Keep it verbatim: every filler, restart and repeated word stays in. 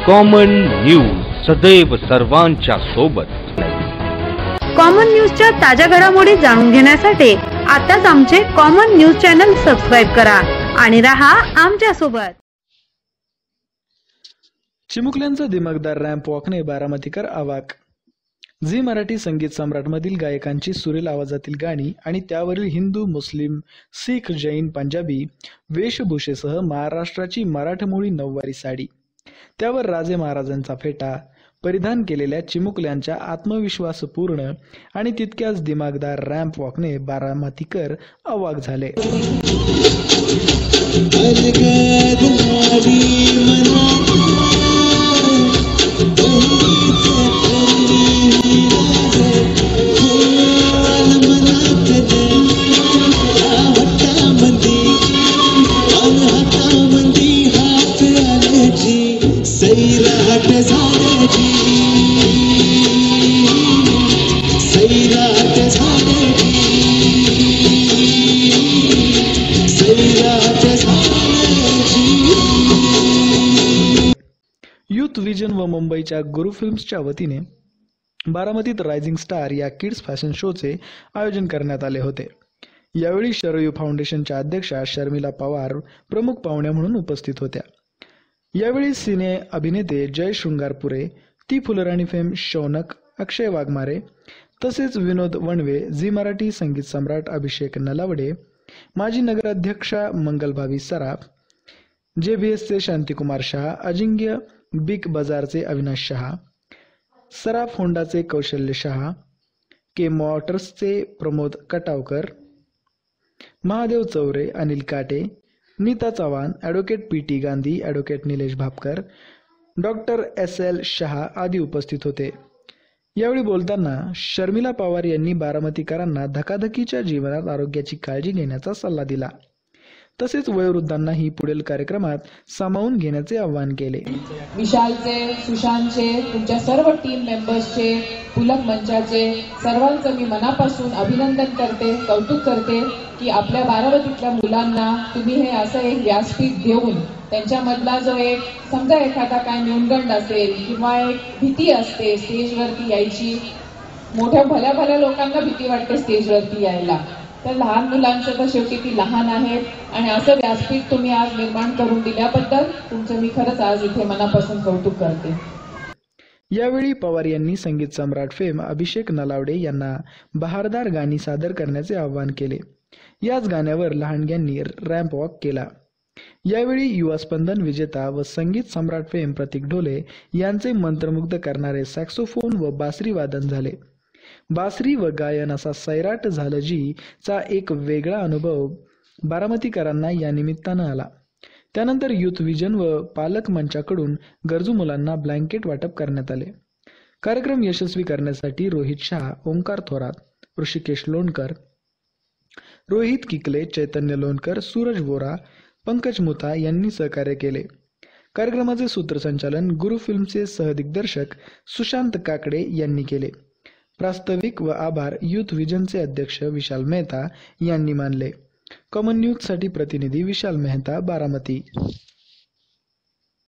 Common news सदैव सर्वांच्या सोबत। कॉमन न्यूजच्या ताज्या घडामोडी जाणून घेण्यासाठी आताच आमचे कॉमन न्यूज चॅनल सबस्क्राइब करा आणि रहा आमच्या सोबत। चिमुकल्यांचा दिमागदार रॅम्प वॉकने बारामतीकर अवाक। झी मराठी संगीत सम्राट मधील गायकांची सुरेल आवाजातील गाणी आणि त्यावरील हिंदू, मुस्लिम, सिख, जैन, पंजाबी वेशभूषेसह महाराष्ट्राची मराठमोळी नऊवारी साडी, त्यावर राजे महाराजांचा फेटा परिधान केलेल्या चिमुकल्यांच्या आत्मविश्वासपूर्ण आणि तितक्याच दिमागदार रॅम्प वॉकने बारामतीकर अवाक झाले। यूथ विजन व मुंबईच्या गुरु फिल्म्सच्या वतीने बारामतीत रायझिंग स्टार या किड्स फॅशन शोचे आयोजन करण्यात आले होते। यावेळी शरयू फाउंडेशनच्या अध्यक्षा शर्मिला पवार प्रमुख पाहुण्या म्हणून उपस्थित होत्या। यावेळी सिने अभिनेते जय शृंगारपुरे, ती फुलराणी फेम शौनक, अक्षय वाघमारे तसेच विनोद वणवे, झी मराठी संगीत सम्राट अभिषेक नलावडे, माजी नगराध्यक्षा मंगलभावी सराफ, जे बी एसचे शांतिकुमार शहा, अजिंक्य बिग बाजारचे अविनाश शहा, सराफ होंडाचे कौशल्य शहा, के मोटर्सचे Pramod कटावकर, Mahadev Chaure, Anil Kate, Neeta Chavan, advocate P T Gandhi, advocate Nilesh Bhapkar, doctor S L Shah आदी उपस्थित होते। यावेळी बोलताना शर्मिला पवार यांनी बारामतीकरांना धकाधकीच्या जीवनात आरोग्याची काळजी घेण्याचा सल्ला दिला। तसेच वयोवृद्धांनाही पुढील कार्यक्रमात सामावून घेण्याचे आवाहन केले। विशालचे, सुशांतचे, तुमच्या सर्व टीम मेंबर्सचे, पुलक मंचाचे सर्वांचं मी मनापासून अभिनंदन करते, कौतुक करते की आपल्या बारामतीतल्या मुलांना तुम्ही हे असं एक व्यासपीठ देऊन त्यांच्यामधला जो एक समजा एखादा काय न्यूनगंड असेल किंवा एक भीती असते स्टेजवरती यायची, मोठ्या भल्या भल्या लोकांना भीती वाटते स्टेजवरती यायला, तर लहान मुलांचं तर शेवटी ती लहान आहेत आणि असं व्यासपीठ तुम्ही आज निर्माण करून दिल्याबद्दल तुमचं मी खरंच आज इथे मनापासून कौतुक करते। यावेळी पवार यांनी संगीत सम्राट फेम अभिषेक नलावडे यांना बहारदार गाणी सादर करण्याचे आवाहन केले। याच गाण्यावर लहानग्यांनी रॅम्प वॉक केला। यावेळी युवा स्पंदन विजेता व संगीत सम्राट फेम प्रतीक ढोले यांचे मंत्रमुग्ध करणारे सॅक्सोफोन व बासरी वादन झाले। बासरी व गायन असा सैराट झालं जी चा एक वेगळा अनुभव बारामतीकरांना या निमित्तानं आला। त्यानंतर यूथ विजन व पालक मंचाकडून गरजू मुलांना ब्लँकेट वाटप करण्यात आले। कार्यक्रम यशस्वी करण्यासाठी रोहित शहा, ओंकार थोरात, ऋषिकेश लोणकर, रोहित किकले, चैतन्य लोणकर, सूरज वोरा, पंकज मुथा यांनी सहकार्य केले। कार्यक्रमाचे सूत्रसंचालन गुरु फिल्मचे सहदिग्दर्शक सुशांत काकडे यांनी केले। प्रास्ताविक व आभार यूथ विजनचे अध्यक्ष विशाल मेहता यांनी मानले। कॉमन न्यूज साठी प्रतिनिधी विशाल मेहता, बारामती।